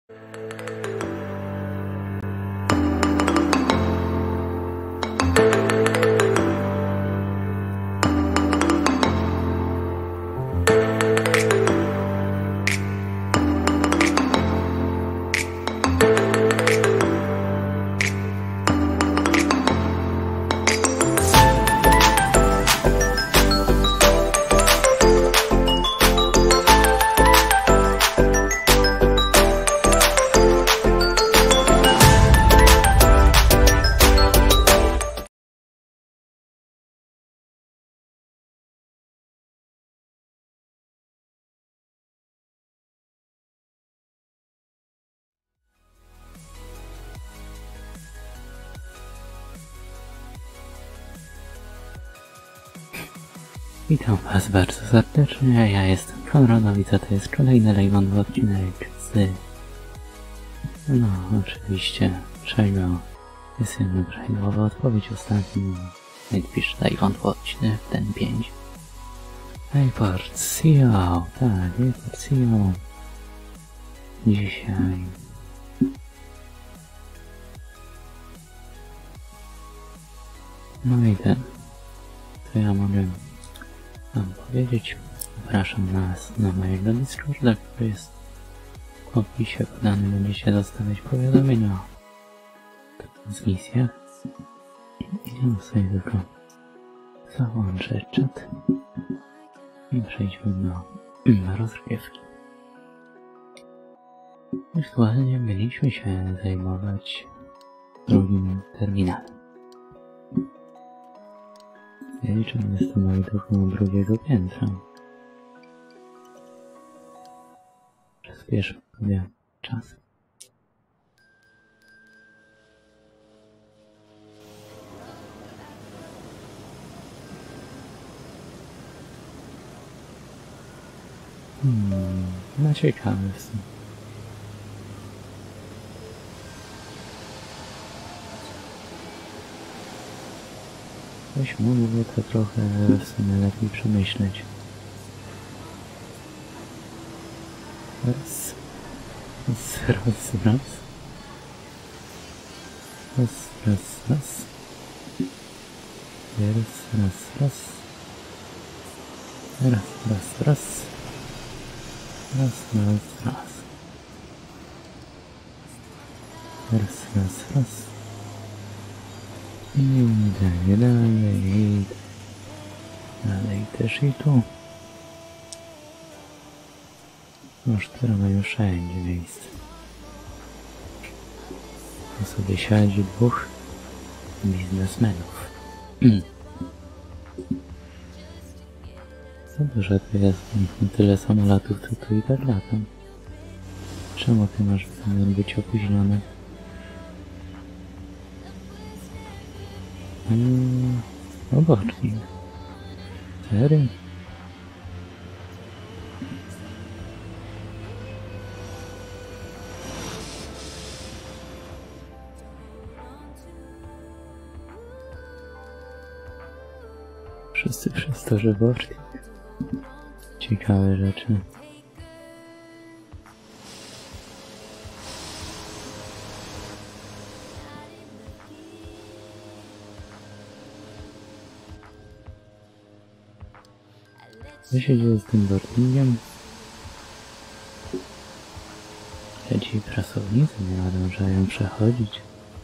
Witam Was bardzo serdecznie, ja jestem Konradowica, to jest kolejny live odcinek z... No, oczywiście, czego jest jedna prawidłowa odpowiedź ostatnio. Pisz live odcinek, ten 5. Airport CEO, tak, Airport CEO. Dzisiaj... No i ten, co ja mogę wam powiedzieć. Zapraszam nas na mojego Discorda, który jest w opisie podany. Będziecie dostawać powiadomienia o transmisjach. Ja sobie tylko załączę czat i przejdźmy do rozgrywki. Aktualnie mieliśmy się zajmować drugim terminalem. Ja liczę, jest to na widoku drugiego piętra. Przyspieszę sobie czas. No ciekawe jest. Ktoś mógłby to trochę w sumie lepiej przemyśleć. Raz. I dalej też i tu. Już teraz mają wszędzie miejsce. Tu sobie siedzi dwóch biznesmenów. Co dużo to jest, tyle samolotów, co tu i tak latam. Czemu ty masz zamiar być opóźniony? Obocznik. Serio? Wszyscy przez to, że bocznik. Ciekawe rzeczy. Co się dzieje z tym boardingiem? Ci pracownicy nie nadążają przechodzić.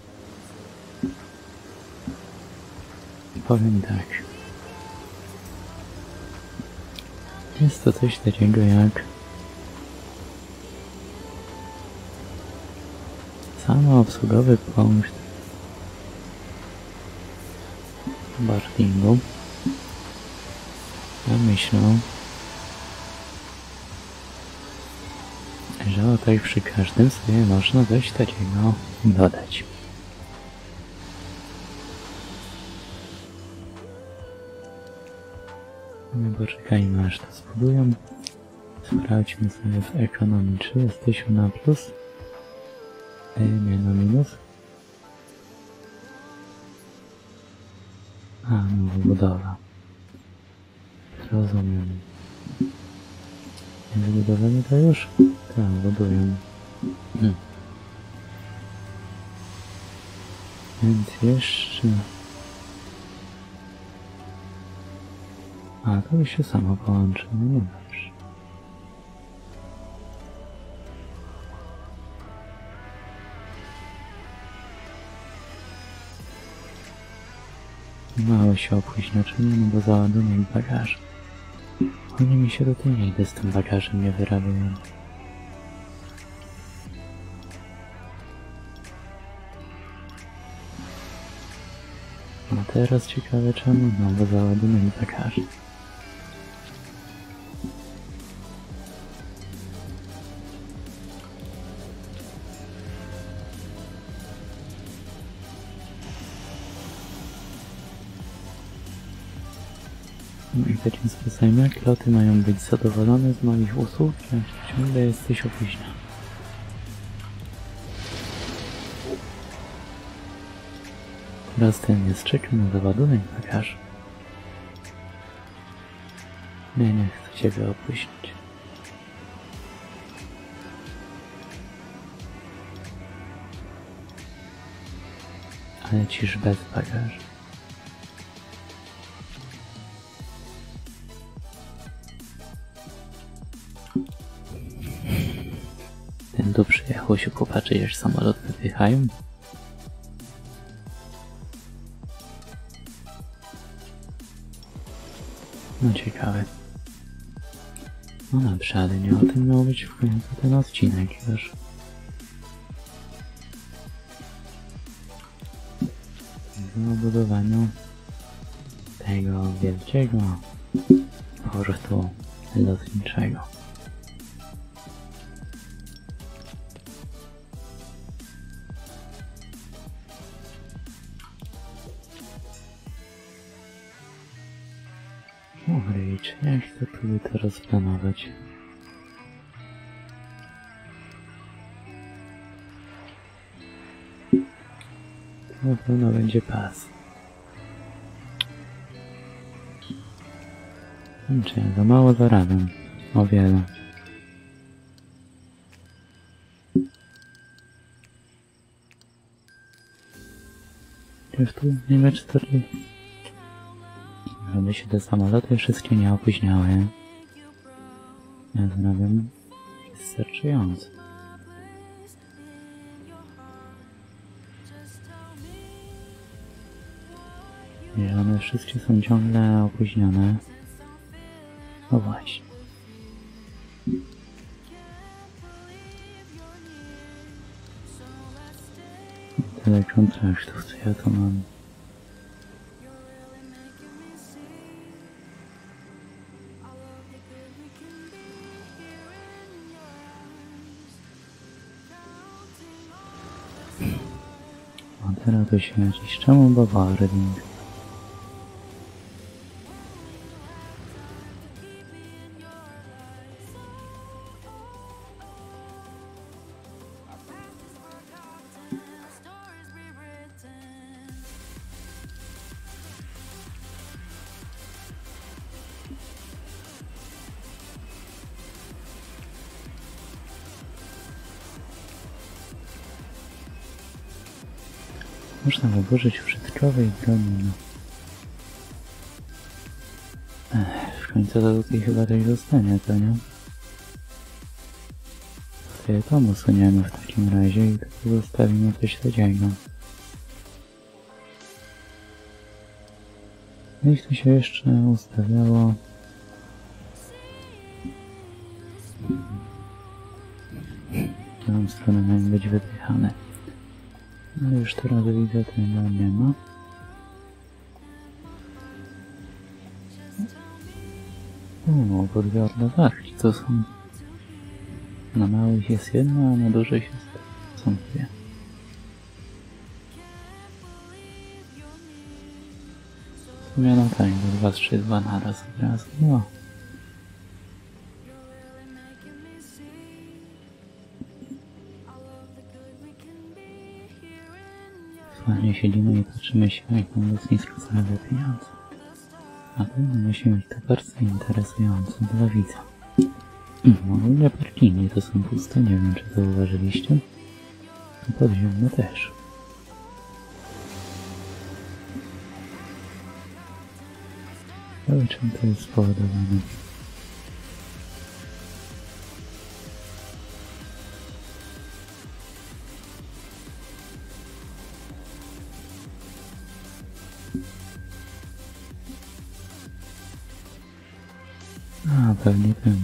Powiem tak. Jest to coś takiego jak samoobsługowy punkt boardingu. Ja myślę, że o tak przy każdym sobie można coś takiego dodać. No poczekajmy aż to zbudują. Sprawdźmy sobie w ekonomii, czy jesteśmy na plus, nie na minus. A, no budowa. Rozumiem. Jest budowanie to już? Tak, budują. Więc jeszcze... A, to już się samo połączy, no nie dobrze. Mało się opóźnia, czyli nie bo załadunek bagażu. Oni mi się tutaj nie idę z tym bagażem nie wyrabiają. A teraz ciekawe czemu, no bo załadunek bagażu. No i takim sposobem, jak loty mają być zadowolone z moich usług, jak ciągle jesteś opóźniony. Teraz ten jest czeka na załadunek bagażu. Nie chcę ciebie opóźnić. Ale lecisz bez bagażu. Ten tu przyjechał się popatrzeć, jak samolot wypychają. No ciekawe. No dobrze, ale nie o tym miał być w końcu ten odcinek już. O budowaniu tego wielkiego portu lotniczego. Ojej, jak to próbuję to rozplanować? To na pewno będzie pas. Czy ja za mało zarabiam? O wiele. Już tu nie ma 4. Żeby się te samoloty wszystkie nie opóźniały. Ja zarabiam wystarczająco. I że one wszystkie są ciągle opóźnione. No właśnie. Tyle kontraktów, co ja tu mam. A teraz to się jakiś czemu bombarding. Można wyburzyć użytkowej broni, no. W końcu to tutaj chyba tak zostanie, to nie? Sobie tam usuniemy w takim razie i tylko zostawimy coś takiego. Niech to się jeszcze ustawiało. Tą stronę mają być wypychane. Ale już teraz widzę, tego nie ma. O, podwiodne warki to są. Na małych jest jedna, a na dużych są dwie. W sumie no tak, 2, 3, 2 naraz od razu. No. Fajnie siedzimy i patrzymy się, jak na lotnisku zarabia pieniądze. A to musi być to bardzo interesujące dla widza. Ogólnie parkingi to są puste, nie wiem czy zauważyliście. Podziemne też. Ale czym to jest spowodowane? A, pewnie tym.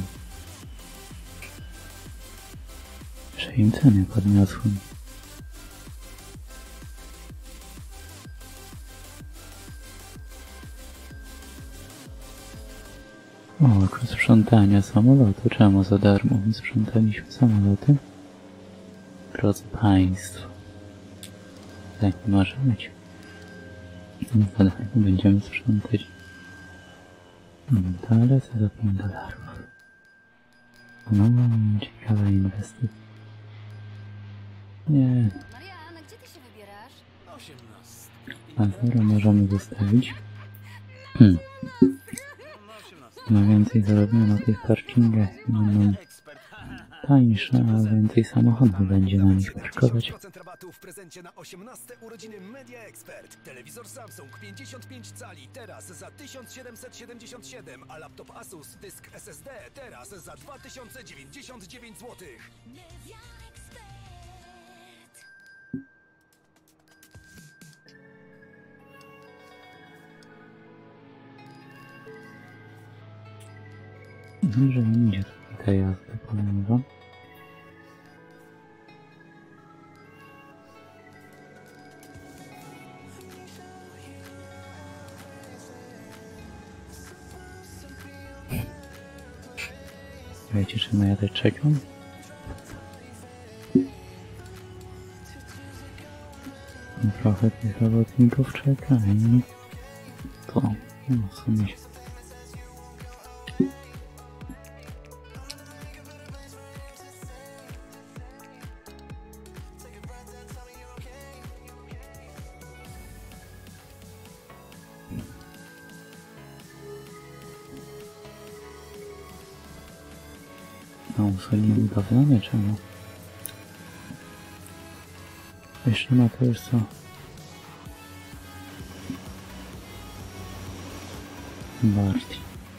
Że im ceny podniosły. O, oprócz sprzątania samolotu, czemu za darmo sprzątaliśmy samoloty? Drodzy Państwo, tak nie może być. Za darmo będziemy sprzątać toalety za $5. No, ciekawa inwestycja. Nie. Marian, gdzie ty się wybierasz? 18. A zero możemy zostawić. No więcej zarobienia na tych parkingach. Będą tańsze, a więcej samochodów będzie na nich parkować. 10% rabatu w prezencie na 18 urodziny Media Expert. Telewizor Samsung 55 cali teraz za 1777, a laptop Asus dysk SSD teraz za 2099 zł. Media Expert. Dobrze mi idzie tutaj ta jazda kolejna. Wiecie, czy ma jadać trzecią? Trochę tych robotników czeka i to no w sumie się. No, usługnie budowlane czemu? Jeszcze ma to już co? Bardziej.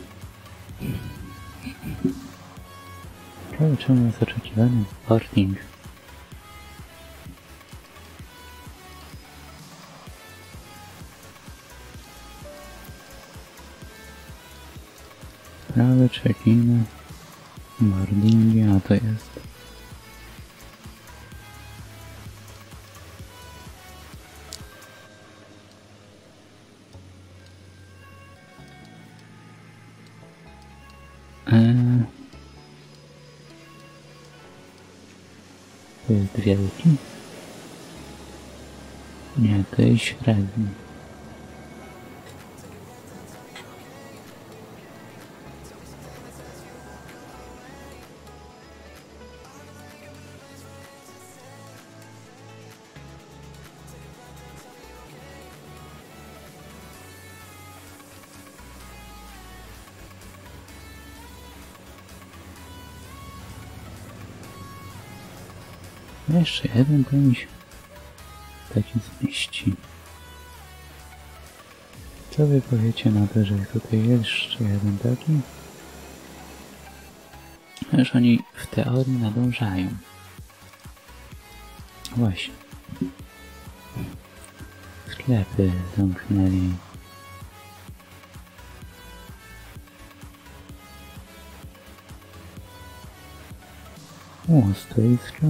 Ciekawe czemu jest oczekiwany parking. Prawe check-iny. Boardingi, a to jest. To jest wielki? Nie, to jest średni. Jeszcze jeden to mi się taki zmieści. Co wy powiecie na to, że tutaj jest jeszcze jeden taki? Już oni w teorii nadążają. Właśnie. Sklepy zamknęli. O, stoisko.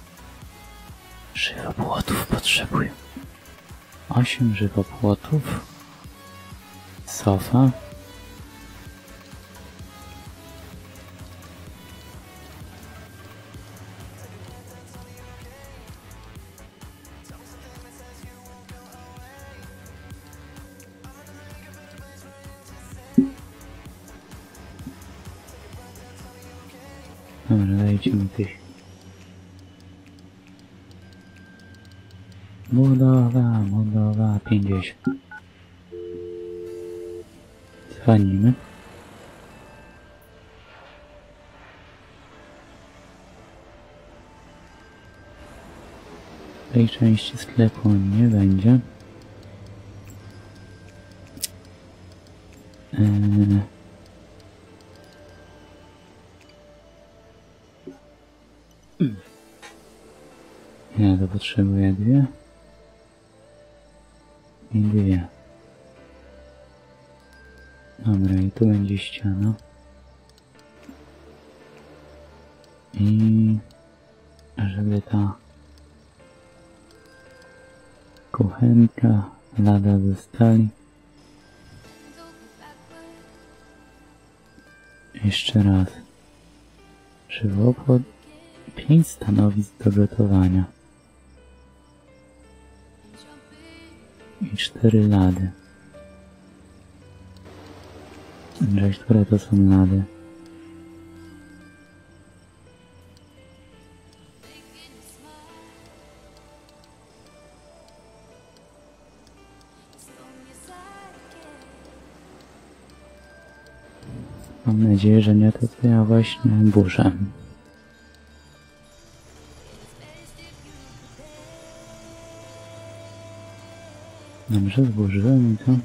Żywopłotów potrzebuję. 8 żywopłotów. Sofa. Dobra, dajcie mi tych. Budowa 50. Dzwonimy. tej części sklepu nie będzie. Ja to potrzebuję 2 i 2. Dobra, i tu będzie ściana. I żeby ta kuchenka, lada ze stali. Jeszcze raz. Żywopłot. 5 stanowisk do gotowania. I 4 lady. Cześć, które to są lady? Mam nadzieję, że nie to co ja właśnie burzę. Dobrze, zburzyłem i to.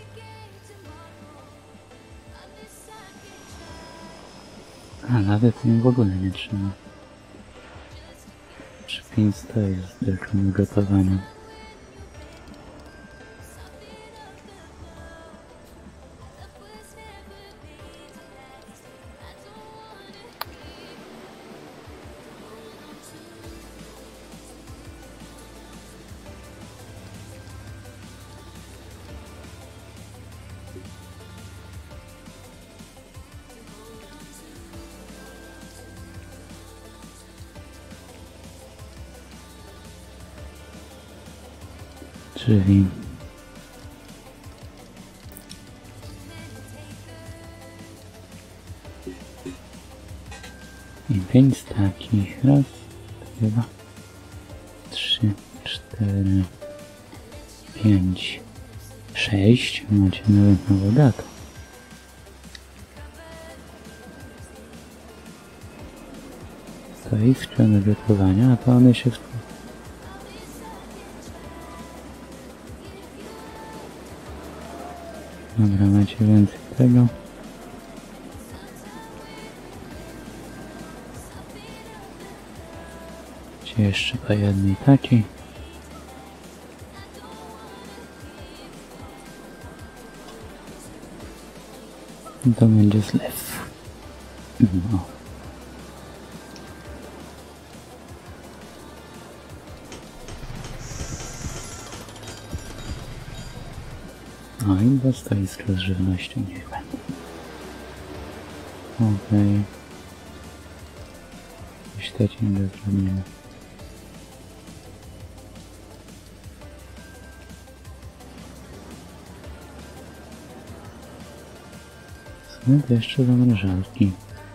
A nawet mnie w ogóle nie trzyma. 5 to jest tylko do gotowania. Czyli i 5 takich, raz, dwa, 3, 4, 5, 6, macie nawet nową datę. To jest skrzynka do gotowania, a to one się Dobra, macie więcej tego. Macie jeszcze po jednej takiej. I to będzie zlew. No. No i do stoiska z żywnością niech będzie. Okej. Śledź nie zrobimy. Są to jeszcze zamrażalki.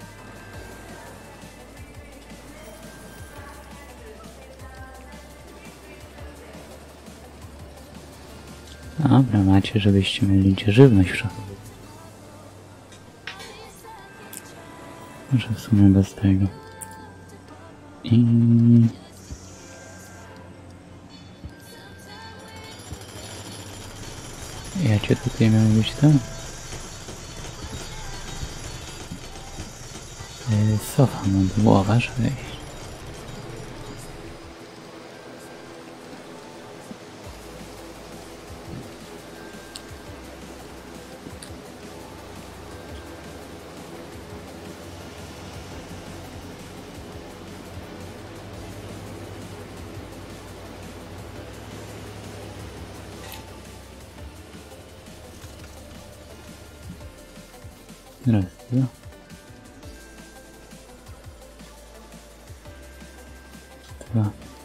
Dobra, macie, żebyście mieli gdzie żywność w szafie. Może w sumie bez tego. I... Jakie tutaj miały być tam? Sofa modułowa, żeby iść. Raz, dwa. Dwa.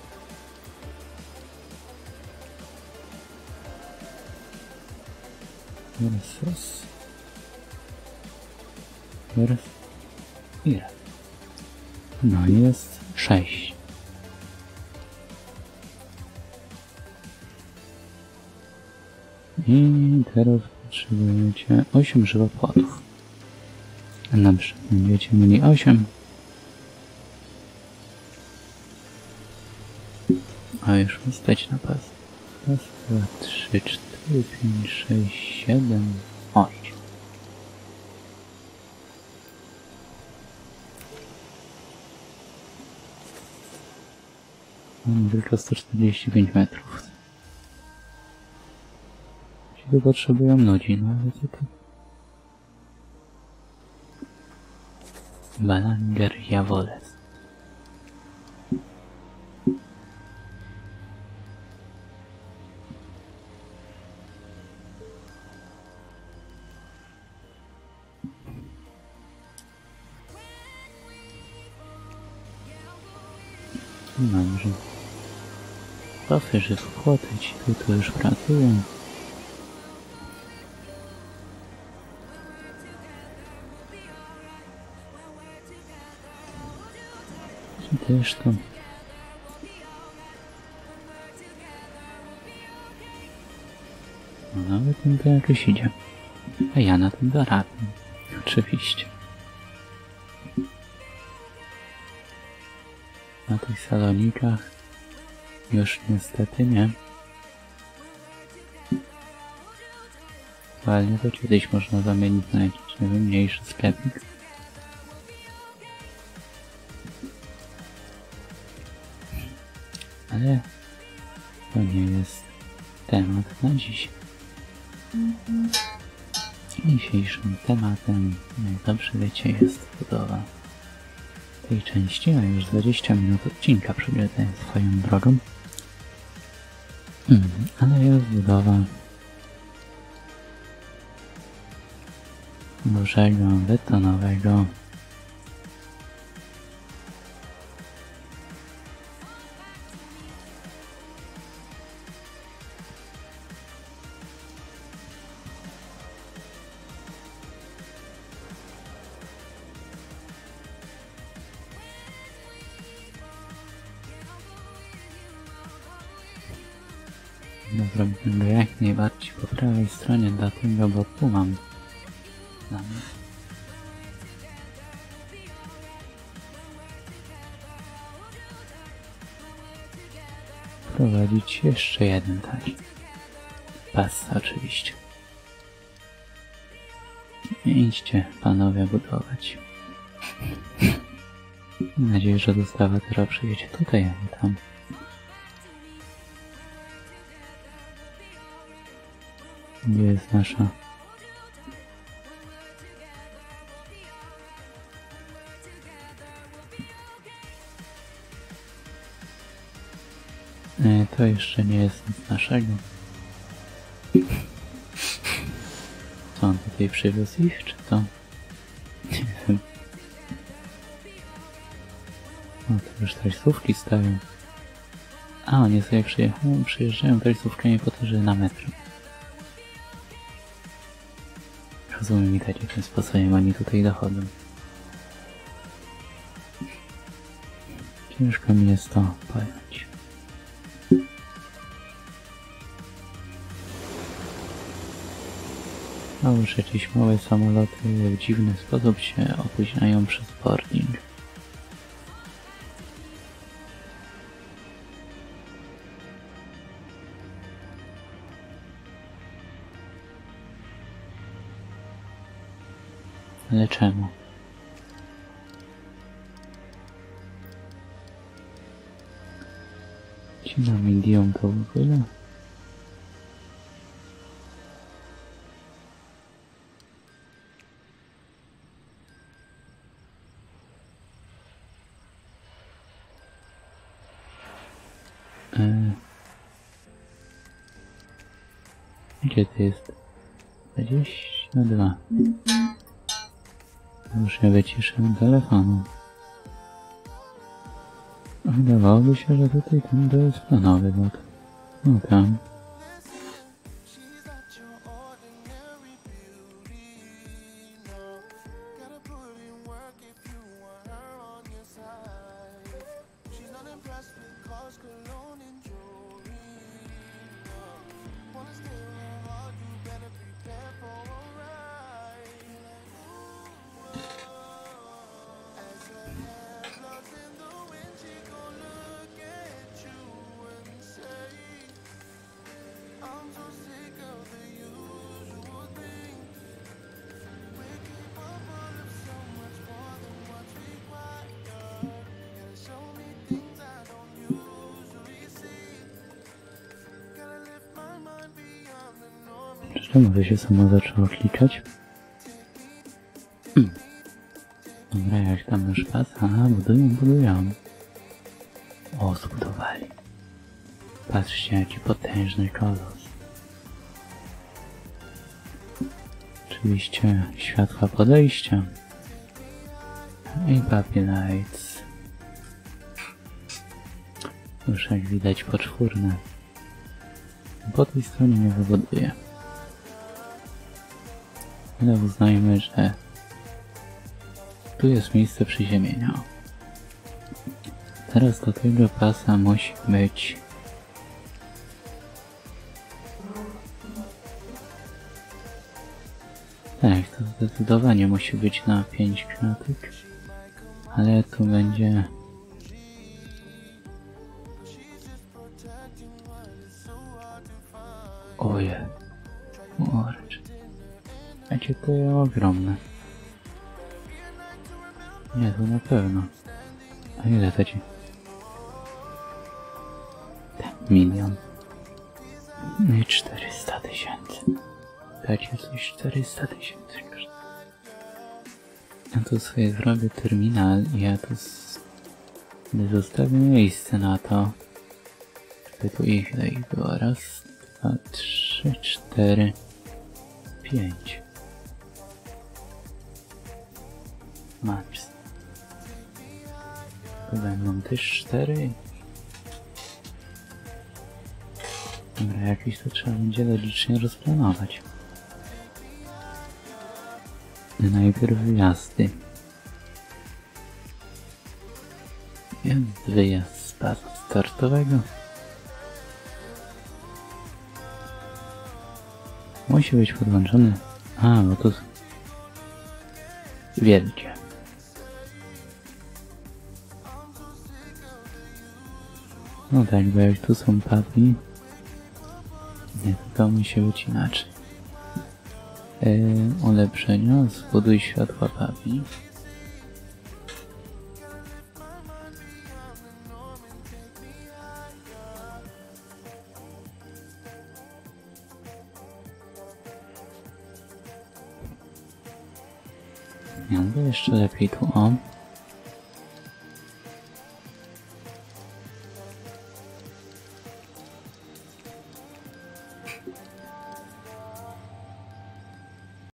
Raz. Raz. I raz. No jest 6. I teraz potrzebujecie 8 żywopłotów. Dobrze, będziecie mieli 8. A już mi stać na pas. Raz, dwa, trzy, cztery, pięć, sześć, siedem, osiem. Mam tylko 145 metrów. Ci tu potrzebują ludzi, no ale co to? Balanger Jawoles. Dobrze. Profy, wchłoty ci tu już pracują. Ci też to. No nawet ten to jakoś idzie. A ja na tym zarabiam. Oczywiście. Na tych salonikach już niestety nie. Aktualnie to kiedyś można zamienić na jakiś, nie wiem, mniejszy sklepik. Ale to nie jest temat na dziś. Dzisiejszym tematem, jak dobrze wiecie, jest budowa tej części, a już 20 minut odcinka przebiegłem swoją drogą. Ale jest budowa dużego betonowego zrobimy go jak najbardziej po prawej stronie, dlatego, bo tu mam prowadzić jeszcze jeden taki pas oczywiście. Idźcie panowie budować. Mam nadzieję, że dostawa teraz przyjedzie tutaj, a nie tam. Gdzie jest nasza to jeszcze nie jest nic naszego. Co on tutaj przywiózł ich, czy to? Nie wiem. O, to już taksówki stawią. A, oni sobie przyjeżdżają taksówkami po to, że na metro. Rozumiem, widać, jakim sposobem oni tutaj dochodzą. Ciężko mi jest to pojąć. A już jakieś małe samoloty w dziwny sposób się opóźniają przez boarding. Ale czemu? Ci na medium to w ogóle? Gdzie to jest? 22. Już nie wyciszę telefonu. Wydawałoby się, że tutaj ten to jest planowy lot. No tam. Czemu to się samo zaczęło klikać? Dobra, jak tam już pas? Aha, budują. O, zbudowali. Patrzcie, jaki potężny kolos. Oczywiście światła podejścia. I puppy lights. Już jak widać poczwórne. Po tej stronie nie wybuduje. Ale uznajmy, że tu jest miejsce przyziemienia. Teraz do tego pasa musi być tak, to zdecydowanie musi być na 5 kratek. Ale tu będzie oje. Orcz. Jakie to jest ogromne. Nie, to na pewno. A ile to ci? 1 000 000. I 400 000. Dacie coś 400 000 kosztuje. Ja tu sobie zrobię terminal i ja tu zostawię miejsce na to. Tylko ile ich było? Raz, 2, 3, 4, 5. Max. Tu będą też 4. Dobra, jakiś to trzeba będzie logicznie rozplanować. Najpierw wyjazdy. Jest wyjazd z bazu startowego. Musi być podłączony. A, bo to wielkie. No tak, bo jak tu są puppy, nie, to musi być inaczej. Ulepszenia, zbuduj światła puppy. Ja mówię jeszcze lepiej tu o.